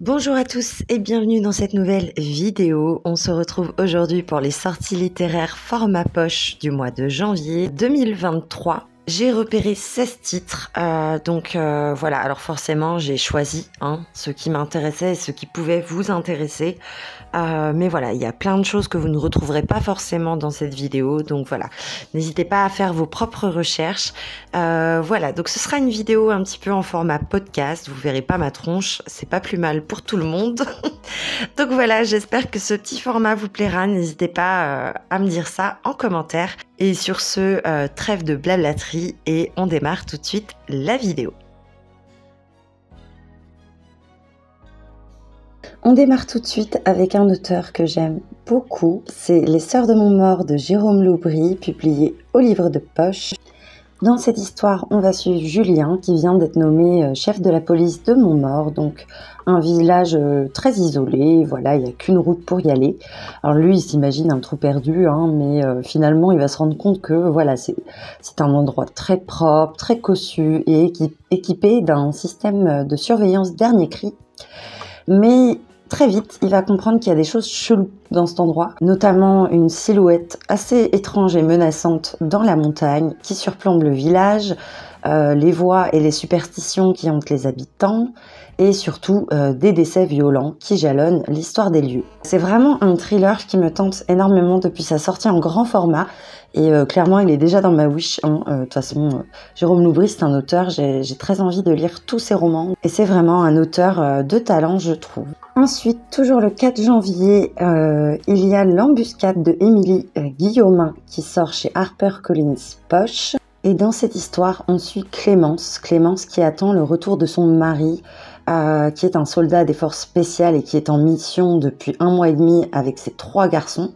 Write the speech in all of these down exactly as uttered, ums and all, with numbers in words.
Bonjour à tous et bienvenue dans cette nouvelle vidéo. On se retrouve aujourd'hui pour les sorties littéraires format poche du mois de janvier deux mille vingt-trois. J'ai repéré seize titres, euh, donc euh, voilà, alors forcément j'ai choisi hein, ce qui m'intéressait et ce qui pouvait vous intéresser. Euh, mais voilà, il y a plein de choses que vous ne retrouverez pas forcément dans cette vidéo, donc voilà, n'hésitez pas à faire vos propres recherches. Euh, voilà, donc ce sera une vidéo un petit peu en format podcast, vous verrez pas ma tronche, c'est pas plus mal pour tout le monde. Donc voilà, j'espère que ce petit format vous plaira, n'hésitez pas euh, à me dire ça en commentaire. Et sur ce, euh, trêve de blablaterie et on démarre tout de suite la vidéo. On démarre tout de suite avec un auteur que j'aime beaucoup, c'est Les Sœurs de Montmort de Jérôme Loubry, publié au livre de poche. Dans cette histoire, on va suivre Julien qui vient d'être nommé chef de la police de Montmort, donc un village très isolé, voilà, il n'y a qu'une route pour y aller. Alors lui, il s'imagine un trou perdu, hein, mais euh, finalement, il va se rendre compte que voilà, c'est un endroit très propre, très cossu et équip équipé d'un système de surveillance dernier cri. Mais très vite, il va comprendre qu'il y a des choses cheloues dans cet endroit, notamment une silhouette assez étrange et menaçante dans la montagne qui surplombe le village, euh, les voix et les superstitions qui hantent les habitants, et surtout euh, des décès violents qui jalonnent l'histoire des lieux. C'est vraiment un thriller qui me tente énormément depuis sa sortie en grand format, et euh, clairement il est déjà dans ma wish. De hein. euh, toute façon, euh, Jérôme Loubry c'est un auteur, j'ai très envie de lire tous ses romans, et c'est vraiment un auteur euh, de talent je trouve. Ensuite, toujours le quatre janvier, euh, il y a L'Embuscade de Émilie euh, Guillaumin qui sort chez HarperCollins Poche. Et dans cette histoire, on suit Clémence, Clémence qui attend le retour de son mari, euh, qui est un soldat des forces spéciales et qui est en mission depuis un mois et demi avec ses trois garçons.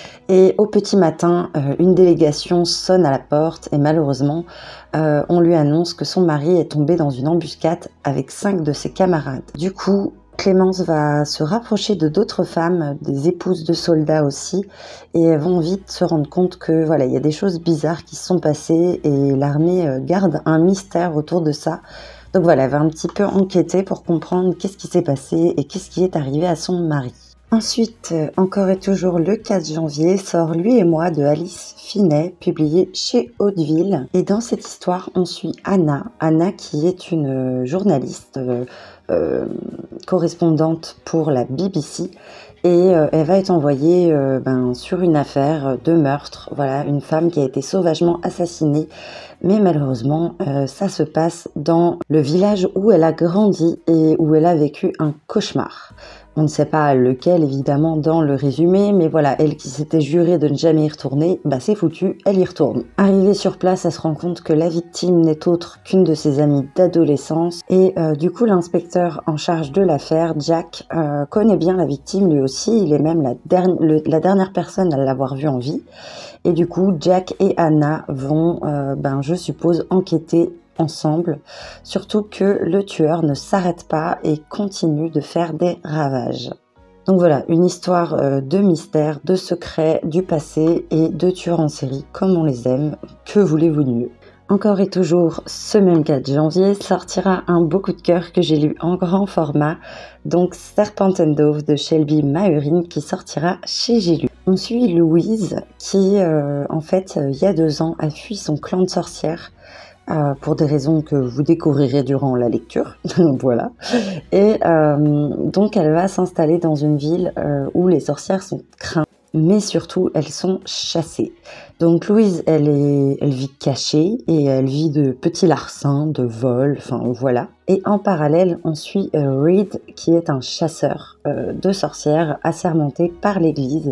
Et au petit matin, euh, une délégation sonne à la porte et malheureusement, euh, on lui annonce que son mari est tombé dans une embuscade avec cinq de ses camarades. Du coup, Clémence va se rapprocher de d'autres femmes, des épouses de soldats aussi, et elles vont vite se rendre compte que voilà, il y a des choses bizarres qui se sont passées et l'armée garde un mystère autour de ça. Donc voilà, elle va un petit peu enquêter pour comprendre qu'est-ce qui s'est passé et qu'est-ce qui est arrivé à son mari. Ensuite, encore et toujours le quatre janvier, sort Lui et moi de Alice Finet, publié chez Hauteville. Et dans cette histoire, on suit Anna, Anna qui est une journaliste euh, euh, correspondante pour la B B C. Et euh, elle va être envoyée euh, ben, sur une affaire de meurtre, voilà, une femme qui a été sauvagement assassinée. Mais malheureusement, euh, ça se passe dans le village où elle a grandi et où elle a vécu un cauchemar. On ne sait pas lequel, évidemment, dans le résumé, mais voilà, elle qui s'était jurée de ne jamais y retourner, bah c'est foutu, elle y retourne. Arrivée sur place, elle se rend compte que la victime n'est autre qu'une de ses amies d'adolescence, et euh, du coup, l'inspecteur en charge de l'affaire, Jack, euh, connaît bien la victime, lui aussi, il est même la, der le, la dernière personne à l'avoir vue en vie, et du coup, Jack et Anna vont, euh, ben, je suppose, enquêter ensemble, surtout que le tueur ne s'arrête pas et continue de faire des ravages. Donc voilà, une histoire euh, de mystère, de secrets, du passé et de tueurs en série comme on les aime, que voulez-vous de mieux? Encore et toujours, ce même quatre janvier, sortira un beau coup de cœur que j'ai lu en grand format, donc Serpent and Dove de Shelby Mahurin qui sortira chez J'ai lu. On suit Louise qui, euh, en fait, euh, il y a deux ans, a fui son clan de sorcières Euh, pour des raisons que vous découvrirez durant la lecture, voilà. Et euh, donc elle va s'installer dans une ville euh, où les sorcières sont craintes, mais surtout elles sont chassées. Donc Louise, elle est, elle vit cachée et elle vit de petits larcins, de vols, enfin voilà. Et en parallèle, on suit euh, Reed qui est un chasseur euh, de sorcières assermenté par l'Église.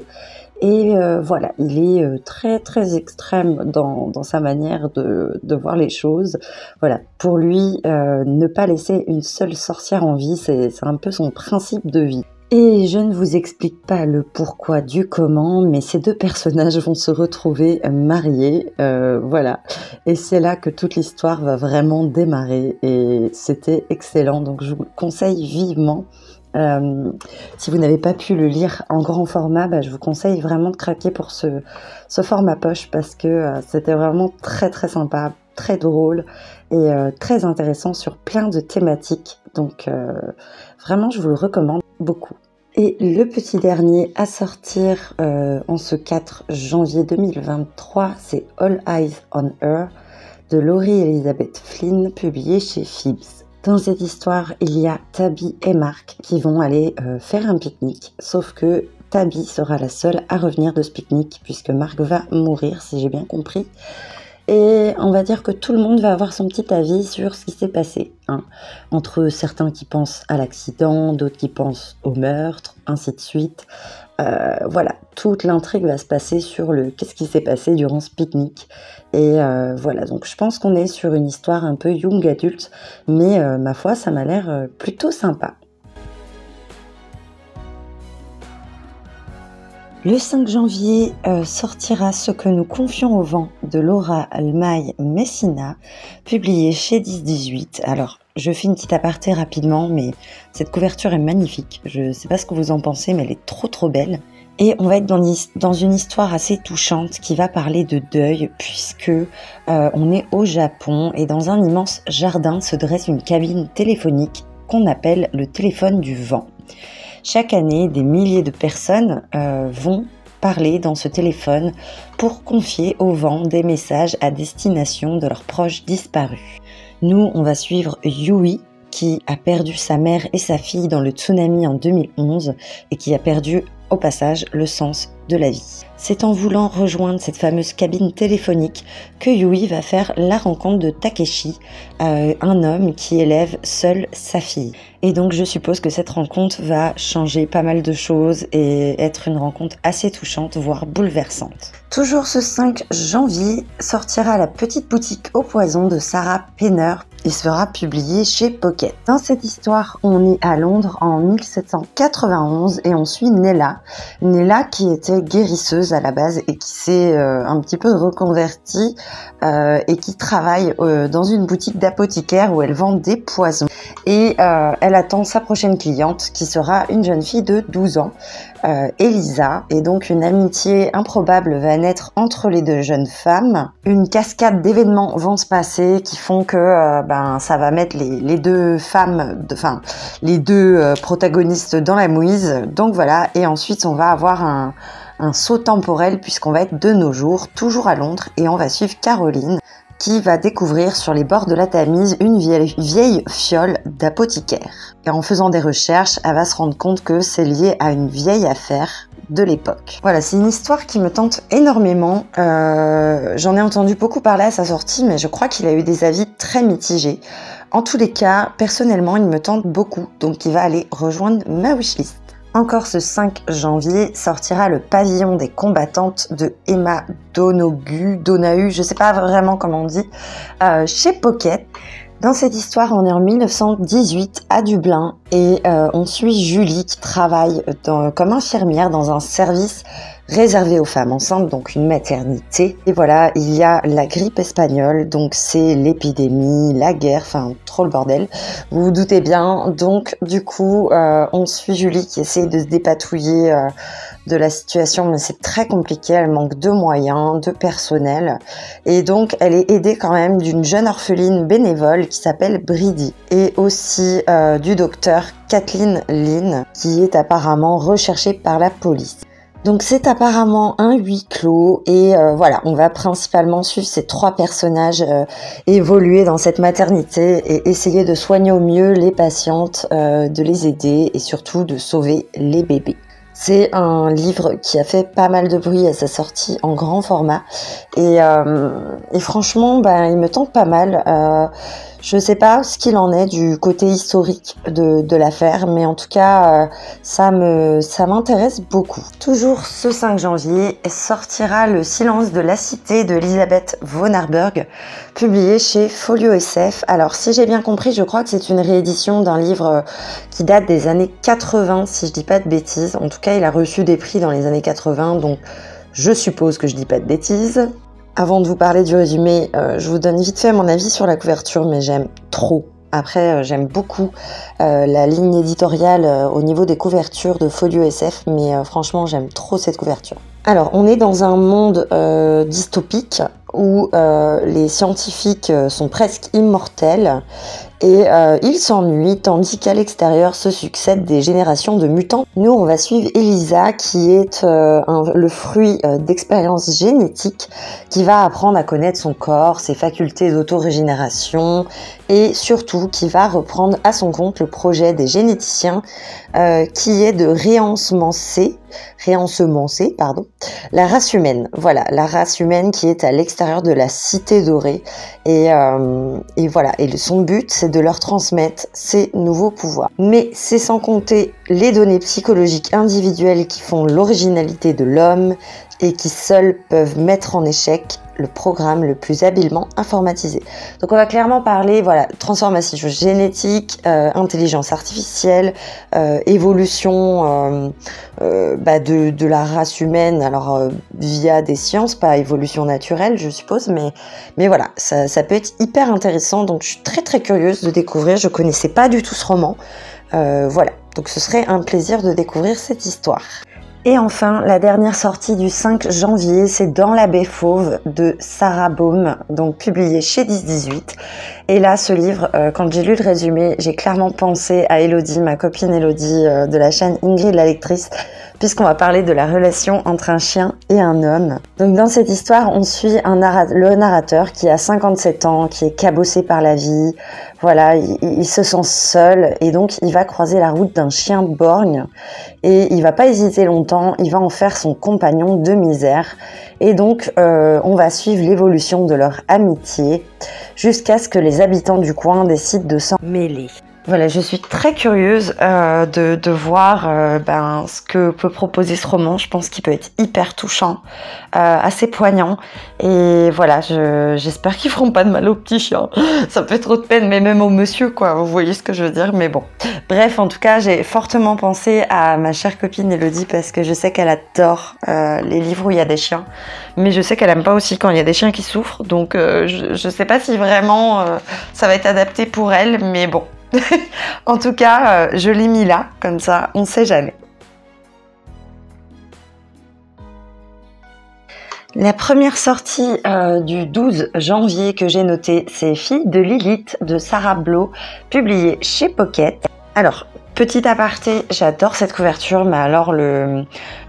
Et euh, voilà, il est euh, très très extrême dans, dans sa manière de, de voir les choses. Voilà, pour lui, euh, ne pas laisser une seule sorcière en vie, c'est un peu son principe de vie. Et je ne vous explique pas le pourquoi du comment, mais ces deux personnages vont se retrouver mariés, euh, voilà. Et c'est là que toute l'histoire va vraiment démarrer, et c'était excellent, donc je vous le conseille vivement. Euh, si vous n'avez pas pu le lire en grand format, bah, je vous conseille vraiment de craquer pour ce, ce format poche parce que euh, c'était vraiment très très sympa, très drôle et euh, très intéressant sur plein de thématiques. donc euh, vraiment je vous le recommande beaucoup. Et le petit dernier à sortir euh, en ce quatre janvier deux mille vingt-trois, c'est All Eyes on Her de Laurie Elizabeth Flynn, publié chez Phoebs. Dans cette histoire, il y a Tabby et Mark qui vont aller euh, faire un pique-nique, sauf que Tabby sera la seule à revenir de ce pique-nique puisque Mark va mourir, si j'ai bien compris. Et on va dire que tout le monde va avoir son petit avis sur ce qui s'est passé, hein. Entre certains qui pensent à l'accident, d'autres qui pensent au meurtre, ainsi de suite. Euh, voilà, toute l'intrigue va se passer sur le qu'est-ce qui s'est passé durant ce pique-nique. Et euh, voilà, donc je pense qu'on est sur une histoire un peu young adulte, mais euh, ma foi, ça m'a l'air euh, plutôt sympa. Le cinq janvier euh, sortira Ce que nous confions au vent de Laura Almaï Messina, publié chez dix dix-huit. Alors, je fais une petite aparté rapidement, mais cette couverture est magnifique. Je ne sais pas ce que vous en pensez, mais elle est trop trop belle. Et on va être dans, dans une histoire assez touchante qui va parler de deuil, puisque euh, on est au Japon et dans un immense jardin se dresse une cabine téléphonique qu'on appelle le téléphone du vent. Chaque année, des milliers de personnes euh, vont parler dans ce téléphone pour confier au vent des messages à destination de leurs proches disparus. Nous, on va suivre Yui, qui a perdu sa mère et sa fille dans le tsunami en deux mille onze et qui a perdu au passage le sens de la vie. C'est en voulant rejoindre cette fameuse cabine téléphonique que Yui va faire la rencontre de Takeshi, euh, un homme qui élève seul sa fille. Et donc je suppose que cette rencontre va changer pas mal de choses et être une rencontre assez touchante, voire bouleversante. Toujours ce cinq janvier sortira La petite boutique au poison de Sarah Penner et sera publié chez Pocket. Dans cette histoire, on est à Londres en mille sept cent quatre-vingt-onze et on suit Nella. Nella qui était guérisseuse à la base et qui s'est euh, un petit peu reconvertie euh, et qui travaille euh, dans une boutique d'apothicaire où elle vend des poisons. Et euh, elle attend sa prochaine cliente qui sera une jeune fille de douze ans, euh, Elisa. Et donc une amitié improbable va naître entre les deux jeunes femmes. Une cascade d'événements vont se passer qui font que euh, ben, ça va mettre les, les deux femmes, enfin les deux euh, protagonistes dans la mouise. Donc voilà, et ensuite on va avoir un, un saut temporel puisqu'on va être de nos jours, toujours à Londres, et on va suivre Caroline qui va découvrir sur les bords de la Tamise une vieille, vieille fiole d'apothicaire. Et en faisant des recherches, elle va se rendre compte que c'est lié à une vieille affaire de l'époque. Voilà, c'est une histoire qui me tente énormément. Euh, j'en ai entendu beaucoup parler à sa sortie, mais je crois qu'il a eu des avis très mitigés. En tous les cas, personnellement, il me tente beaucoup, donc il va aller rejoindre ma wishlist. Encore ce cinq janvier sortira Le pavillon des combattantes de Emma Donoghue, Donahue, je sais pas vraiment comment on dit, euh, chez Pocket. Dans cette histoire, on est en mille neuf cent dix-huit à Dublin et euh, on suit Julie qui travaille dans, comme infirmière dans un service réservé aux femmes enceintes, donc une maternité. Et voilà, il y a la grippe espagnole, donc c'est l'épidémie, la guerre, enfin trop le bordel. Vous vous doutez bien. Donc du coup, euh, on suit Julie qui essaie de se dépatouiller euh, de la situation, mais c'est très compliqué. Elle manque de moyens, de personnel, et donc elle est aidée quand même d'une jeune orpheline bénévole qui s'appelle Bridie, et aussi euh, du docteur Kathleen Lynn qui est apparemment recherchée par la police. Donc c'est apparemment un huis clos et euh, voilà, on va principalement suivre ces trois personnages euh, évoluer dans cette maternité et essayer de soigner au mieux les patientes, euh, de les aider et surtout de sauver les bébés. C'est un livre qui a fait pas mal de bruit à sa sortie en grand format et, euh, et franchement, ben, il me tente pas mal. Euh, je sais pas ce qu'il en est du côté historique de, de l'affaire, mais en tout cas, euh, ça me, ça m'intéresse beaucoup. Toujours ce cinq janvier sortira Le silence de la cité de Elisabeth von Arburg, publié chez Folio S F. Alors, si j'ai bien compris, je crois que c'est une réédition d'un livre qui date des années quatre-vingts, si je dis pas de bêtises. En tout cas, il a reçu des prix dans les années quatre-vingts, donc je suppose que je dis pas de bêtises. Avant de vous parler du résumé, euh, je vous donne vite fait mon avis sur la couverture, mais j'aime trop. Après, euh, j'aime beaucoup euh, la ligne éditoriale euh, au niveau des couvertures de Folio S F, mais euh, franchement, j'aime trop cette couverture. Alors, on est dans un monde euh, dystopique où euh, les scientifiques sont presque immortels et euh, il s'ennuie tandis qu'à l'extérieur se succèdent des générations de mutants. Nous, on va suivre Elisa qui est euh, un, le fruit euh, d'expériences génétiques, qui va apprendre à connaître son corps, ses facultés d'autorégénération et surtout qui va reprendre à son compte le projet des généticiens euh, qui est de réensemencer, réensemencer pardon, la race humaine. Voilà, la race humaine qui est à l'extérieur de la cité dorée et, euh, et voilà, et son but c'est de leur transmettre ces nouveaux pouvoirs. Mais c'est sans compter les données psychologiques individuelles qui font l'originalité de l'homme et qui seuls peuvent mettre en échec le programme le plus habilement informatisé. Donc on va clairement parler, voilà, transformation génétique, euh, intelligence artificielle, euh, évolution euh, euh, bah de, de la race humaine, alors euh, via des sciences, pas évolution naturelle je suppose, mais, mais voilà, ça, ça peut être hyper intéressant, donc je suis très très curieuse de découvrir, je connaissais pas du tout ce roman, euh, voilà, donc ce serait un plaisir de découvrir cette histoire. Et enfin, la dernière sortie du cinq janvier, c'est Dans la baie fauve de Sarah Baum, donc publié chez dix dix-huit. Et là, ce livre, euh, quand j'ai lu le résumé, j'ai clairement pensé à Elodie, ma copine Elodie euh, de la chaîne Ingrid la lectrice, puisqu'on va parler de la relation entre un chien et un homme. Donc dans cette histoire, on suit un narra- le narrateur qui a cinquante-sept ans, qui est cabossé par la vie, voilà, il, il se sent seul et donc il va croiser la route d'un chien borgne et il va pas hésiter longtemps, il va en faire son compagnon de misère et donc euh, on va suivre l'évolution de leur amitié jusqu'à ce que les habitants du coin décident de s'en mêler. Voilà, je suis très curieuse euh, de, de voir euh, ben, ce que peut proposer ce roman. Je pense qu'il peut être hyper touchant, euh, assez poignant. Et voilà, je, j'espère qu'ils feront pas de mal aux petits chiens. Ça fait trop de peine, mais même au monsieur, quoi. Vous voyez ce que je veux dire, mais bon. Bref, en tout cas, j'ai fortement pensé à ma chère copine Elodie parce que je sais qu'elle adore euh, les livres où il y a des chiens. Mais je sais qu'elle aime pas aussi quand il y a des chiens qui souffrent. Donc, euh, je, je sais pas si vraiment euh, ça va être adapté pour elle, mais bon. En tout cas, euh, je l'ai mis là, comme ça, on sait jamais. La première sortie euh, du douze janvier que j'ai notée, c'est Fille de Lilith de Sarah Blau, publiée chez Pocket. Alors, petit aparté, j'adore cette couverture, mais alors le,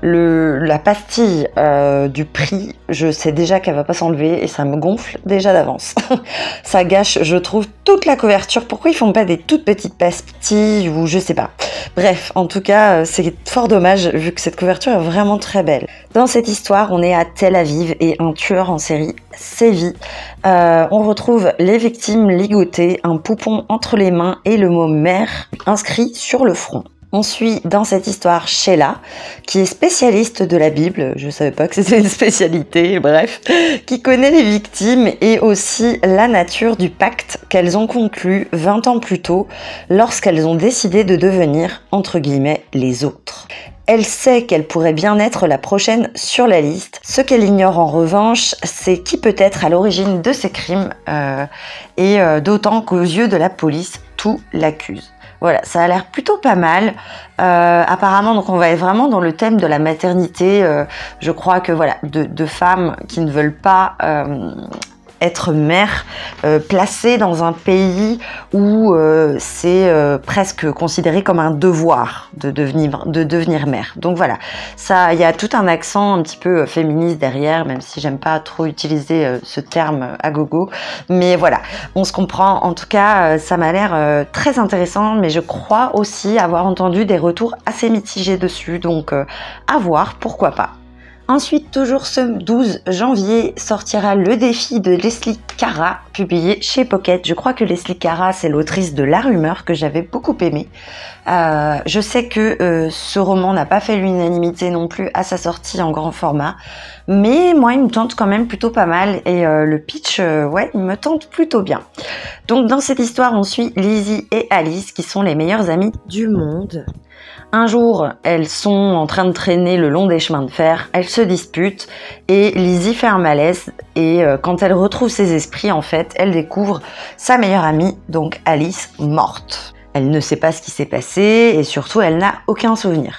le la pastille euh, du prix, je sais déjà qu'elle va pas s'enlever et ça me gonfle déjà d'avance. Ça gâche, je trouve, toute la couverture. Pourquoi ils font pas des toutes petites pastilles ou je sais pas. Bref, en tout cas, c'est fort dommage vu que cette couverture est vraiment très belle. Dans cette histoire, on est à Tel Aviv et un tueur en série sévit. Euh, on retrouve les victimes ligotées, un poupon entre les mains et le mot mère inscrit sur le front. On suit dans cette histoire Sheila, qui est spécialiste de la Bible, je savais pas que c'était une spécialité, bref, qui connaît les victimes et aussi la nature du pacte qu'elles ont conclu vingt ans plus tôt lorsqu'elles ont décidé de devenir, entre guillemets, les autres. Elle sait qu'elle pourrait bien être la prochaine sur la liste. Ce qu'elle ignore en revanche, c'est qui peut être à l'origine de ces crimes, euh, et euh, d'autant qu'aux yeux de la police, tout l'accuse. Voilà, ça a l'air plutôt pas mal. Euh, apparemment, donc on va être vraiment dans le thème de la maternité. Euh, je crois que voilà, de, de femmes qui ne veulent pas euh, être mère, euh, placée dans un pays où euh, c'est euh, presque considéré comme un devoir de devenir, de devenir mère. Donc voilà, ça, il y a tout un accent un petit peu féministe derrière, même si j'aime pas trop utiliser euh, ce terme à gogo. Mais voilà, on se comprend. En tout cas, euh, ça m'a l'air euh, très intéressant, mais je crois aussi avoir entendu des retours assez mitigés dessus. Donc euh, à voir, pourquoi pas. Ensuite, toujours ce douze janvier, sortira Le défi de Leslie Cara, publié chez Pocket. Je crois que Leslie Cara, c'est l'autrice de La Rumeur, que j'avais beaucoup aimé. Euh, je sais que euh, ce roman n'a pas fait l'unanimité non plus à sa sortie en grand format, mais moi, il me tente quand même plutôt pas mal, et euh, le pitch, euh, ouais, il me tente plutôt bien. Donc, dans cette histoire, on suit Lizzie et Alice, qui sont les meilleures amies du monde. Un jour, elles sont en train de traîner le long des chemins de fer, elles se disputent et Lizzie fait un malaise et euh, quand elle retrouve ses esprits, en fait, elle découvre sa meilleure amie, donc Alice, morte. Elle ne sait pas ce qui s'est passé et surtout, elle n'a aucun souvenir.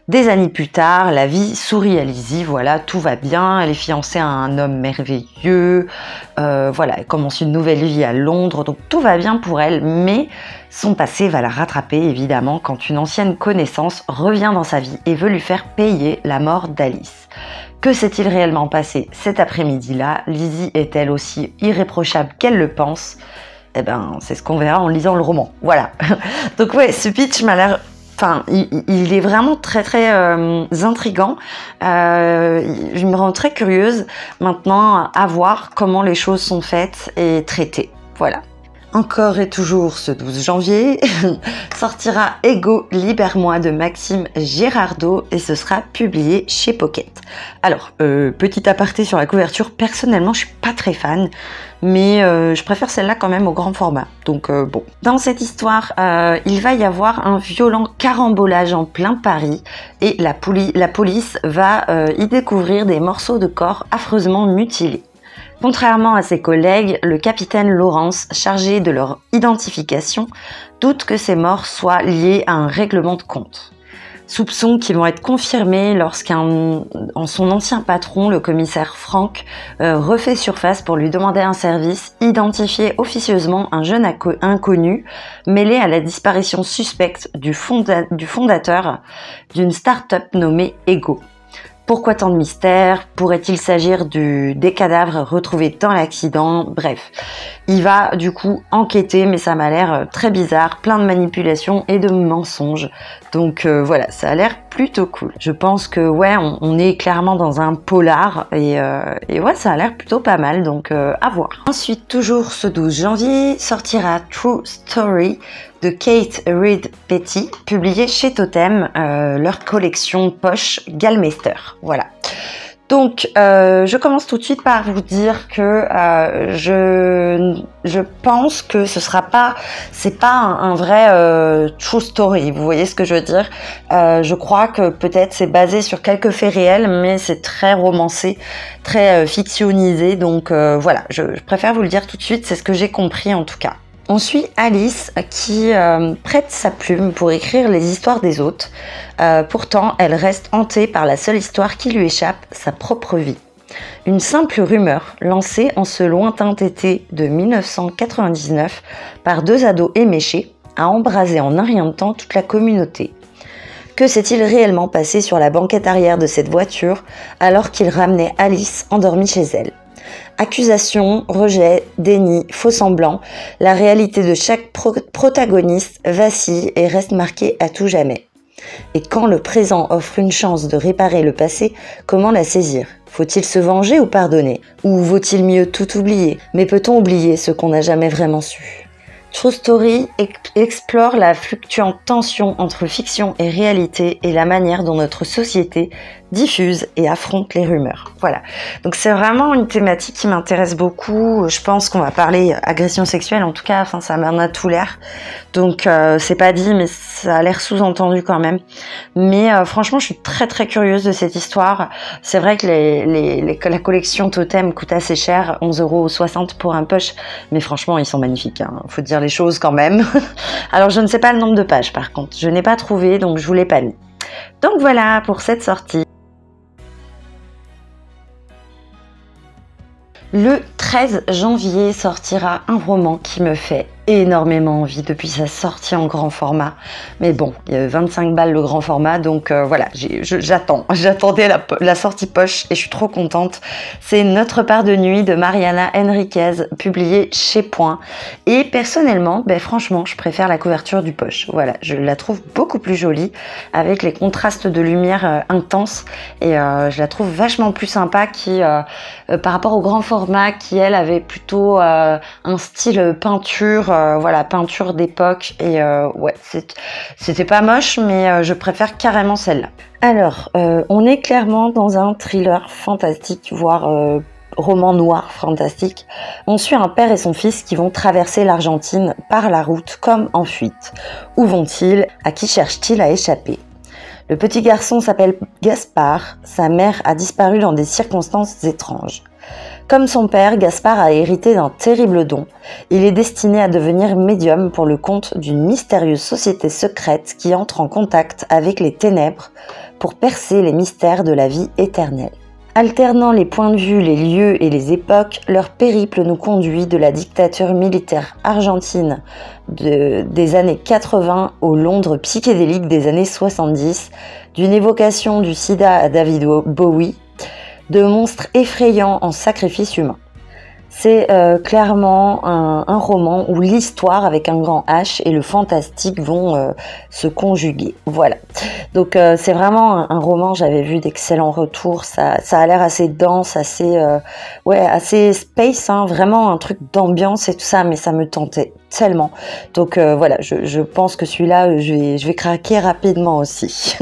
Des années plus tard, la vie sourit à Lizzie, voilà, tout va bien, elle est fiancée à un homme merveilleux, euh, voilà, elle commence une nouvelle vie à Londres, donc tout va bien pour elle, mais son passé va la rattraper évidemment quand une ancienne connaissance revient dans sa vie et veut lui faire payer la mort d'Alice. Que s'est-il réellement passé cet après-midi-là? Lizzie est-elle aussi irréprochable qu'elle le pense? Eh ben, c'est ce qu'on verra en lisant le roman, voilà. Donc ouais, ce pitch m'a l'air... Enfin, il, il est vraiment très très euh, intriguant. Euh, je me rends très curieuse maintenant à voir comment les choses sont faites et traitées. Voilà. Encore et toujours ce douze janvier, sortira Ego, libère-moi de Maxime Girardot et ce sera publié chez Pocket. Alors, euh, petit aparté sur la couverture, personnellement je suis pas très fan, mais euh, je préfère celle-là quand même au grand format, donc euh, bon. Dans cette histoire, euh, il va y avoir un violent carambolage en plein Paris et la, poli la police va euh, y découvrir des morceaux de corps affreusement mutilés. Contrairement à ses collègues, le capitaine Laurence, chargé de leur identification, doute que ces morts soient liés à un règlement de compte. Soupçons qui vont être confirmés lorsqu'un son ancien patron, le commissaire Franck, euh, refait surface pour lui demander un service, identifier officieusement un jeune inconnu mêlé à la disparition suspecte du, fonda du fondateur d'une start-up nommée Ego. Pourquoi tant de mystères? Pourrait-il s'agir du, des cadavres retrouvés dans l'accident? Bref, il va du coup enquêter, mais ça m'a l'air très bizarre, plein de manipulations et de mensonges. Donc euh, voilà, ça a l'air plutôt cool. Je pense que ouais, on, on est clairement dans un polar et, euh, et ouais, ça a l'air plutôt pas mal, donc euh, à voir. Ensuite, toujours ce douze janvier, sortira True Story de Kate Reid Petty, publié chez Totem, euh, leur collection poche Gallmeister. Voilà. Donc, euh, je commence tout de suite par vous dire que euh, je, je pense que ce sera pas, c'est pas un, un vrai euh, true story. Vous voyez ce que je veux dire? euh, Je crois que peut-être c'est basé sur quelques faits réels, mais c'est très romancé, très euh, fictionnisé. Donc euh, voilà, je, je préfère vous le dire tout de suite. C'est ce que j'ai compris en tout cas. On suit Alice qui euh, prête sa plume pour écrire les histoires des autres. Euh, pourtant, elle reste hantée par la seule histoire qui lui échappe, sa propre vie. Une simple rumeur lancée en ce lointain été de mille neuf cent quatre-vingt-dix-neuf par deux ados éméchés a embrasé en un rien de temps toute la communauté. Que s'est-il réellement passé sur la banquette arrière de cette voiture alors qu'il ramenait Alice endormie chez elle? Accusations, rejets, déni, faux semblants, la réalité de chaque pro protagoniste vacille et reste marquée à tout jamais. Et quand le présent offre une chance de réparer le passé, comment la saisir? Faut-il se venger ou pardonner? Ou vaut-il mieux tout oublier? Mais peut-on oublier ce qu'on n'a jamais vraiment su? True Story explore la fluctuante tension entre fiction et réalité et la manière dont notre société diffuse et affronte les rumeurs. Voilà. Donc c'est vraiment une thématique qui m'intéresse beaucoup. Je pense qu'on va parler agression sexuelle, en tout cas, enfin ça m'en a tout l'air. Donc euh, c'est pas dit, mais ça a l'air sous-entendu quand même. Mais euh, franchement, je suis très très curieuse de cette histoire. C'est vrai que les, les, les, la collection Totem coûte assez cher, onze euros soixante pour un push, mais franchement, ils sont magnifiques. Hein. Faut dire les choses quand même. Alors je ne sais pas le nombre de pages par contre. Je n'ai pas trouvé, donc je vous l'ai pas mis. Donc voilà pour cette sortie. Le treize janvier sortira un roman qui me fait énormément envie depuis sa sortie en grand format. Mais bon, il y a vingt-cinq balles le grand format, donc euh, voilà, j'attends. J'attendais la, la sortie poche et je suis trop contente. C'est Notre part de nuit de Mariana Enriquez, publié chez Point. Et personnellement, ben, franchement, je préfère la couverture du poche. Voilà, je la trouve beaucoup plus jolie, avec les contrastes de lumière euh, intenses. Et euh, je la trouve vachement plus sympa qui, euh, euh, par rapport au grand format, qui elle avait plutôt euh, un style peinture, euh, voilà, peinture d'époque. Et euh, ouais, c'était pas moche, mais euh, je préfère carrément celle-là. Alors, euh, on est clairement dans un thriller fantastique, voire euh, roman noir fantastique. On suit un père et son fils qui vont traverser l'Argentine par la route comme en fuite. Où vont-ils? À qui cherchent-ils à échapper? Le petit garçon s'appelle Gaspard, sa mère a disparu dans des circonstances étranges. Comme son père, Gaspard a hérité d'un terrible don. Il est destiné à devenir médium pour le compte d'une mystérieuse société secrète qui entre en contact avec les ténèbres pour percer les mystères de la vie éternelle. Alternant les points de vue, les lieux et les époques, leur périple nous conduit de la dictature militaire argentine de, des années quatre-vingts au Londres psychédélique des années soixante-dix, d'une évocation du sida à David Bowie, de monstres effrayants en sacrifice humain. C'est euh, clairement un, un roman où l'histoire avec un grand H et le fantastique vont euh, se conjuguer. Voilà. Donc euh, c'est vraiment un, un roman, j'avais vu d'excellents retours, ça, ça a l'air assez dense, assez, euh, ouais, assez space, hein, vraiment un truc d'ambiance et tout ça, mais ça me tentait tellement. Donc euh, voilà, je, je pense que celui-là, je vais, je vais craquer rapidement aussi.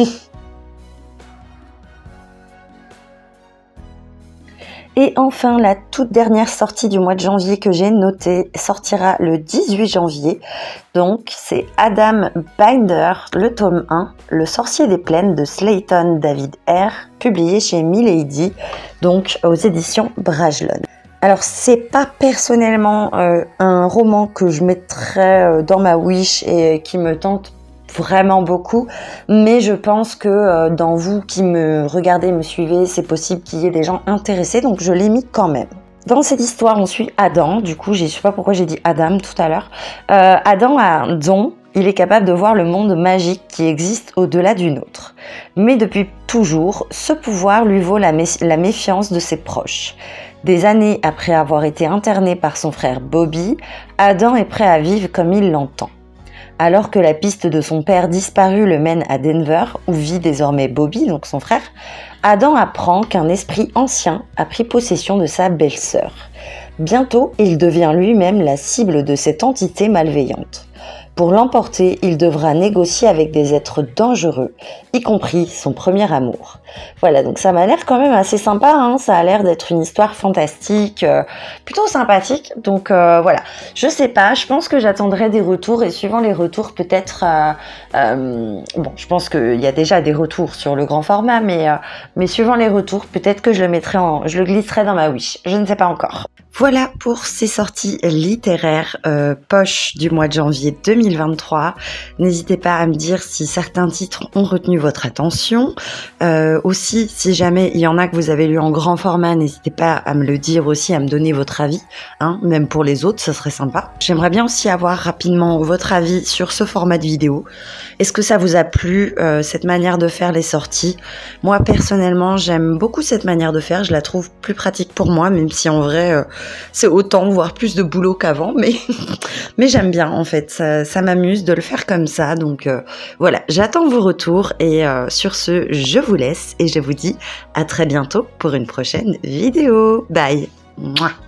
Et enfin, la toute dernière sortie du mois de janvier que j'ai notée sortira le dix-huit janvier. Donc, c'est Adam Binder, le tome un, Le sorcier des plaines de Slayton David Hare, publié chez Milady, donc aux éditions Brajlon. Alors, c'est pas personnellement euh, un roman que je mettrais euh, dans ma wish et qui me tente vraiment beaucoup, mais je pense que euh, dans vous qui me regardez, me suivez, c'est possible qu'il y ait des gens intéressés, donc je l'ai mis quand même. Dans cette histoire, on suit Adam, du coup, je sais pas pourquoi j'ai dit Adam tout à l'heure. Euh, Adam a un don, il est capable de voir le monde magique qui existe au-delà du nôtre. Mais depuis toujours, ce pouvoir lui vaut la, mé- la méfiance de ses proches. Des années après avoir été interné par son frère Bobby, Adam est prêt à vivre comme il l'entend. Alors que la piste de son père disparu le mène à Denver, où vit désormais Bobby, donc son frère, Adam apprend qu'un esprit ancien a pris possession de sa belle-sœur. Bientôt, il devient lui-même la cible de cette entité malveillante. Pour l'emporter, il devra négocier avec des êtres dangereux, y compris son premier amour. Voilà, donc ça m'a l'air quand même assez sympa, hein, ça a l'air d'être une histoire fantastique, euh, plutôt sympathique, donc euh, voilà. Je sais pas, je pense que j'attendrai des retours, et suivant les retours, peut-être... Euh, euh, bon, je pense qu'il y a déjà des retours sur le grand format, mais, euh, mais suivant les retours, peut-être que je le mettrai en... je le glisserai dans ma wish, je ne sais pas encore. Voilà pour ces sorties littéraires euh, poche du mois de janvier deux mille vingt-trois. N'hésitez pas à me dire si certains titres ont retenu votre attention. Euh, aussi, si jamais il y en a que vous avez lu en grand format, n'hésitez pas à me le dire aussi, à me donner votre avis, hein, même pour les autres, ça serait sympa. J'aimerais bien aussi avoir rapidement votre avis sur ce format de vidéo. Est-ce que ça vous a plu, euh, cette manière de faire les sorties? Moi, personnellement, j'aime beaucoup cette manière de faire. Je la trouve plus pratique pour moi, même si en vrai... Euh, c'est autant, voire plus de boulot qu'avant, mais, mais j'aime bien en fait, ça, ça m'amuse de le faire comme ça, donc euh, voilà, j'attends vos retours et euh, sur ce, je vous laisse et je vous dis à très bientôt pour une prochaine vidéo. Bye. Mouah.